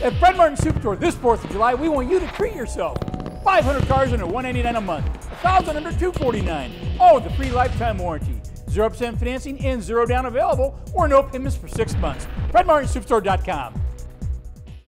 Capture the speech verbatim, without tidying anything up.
At Fred Martin Superstore this fourth of July, we want you to treat yourself. five hundred cars under one ninety-nine a month, one thousand under two forty-nine. Oh, with the free lifetime warranty. zero percent financing and zero down available, or no payments for six months. Fred Martin Superstore dot com.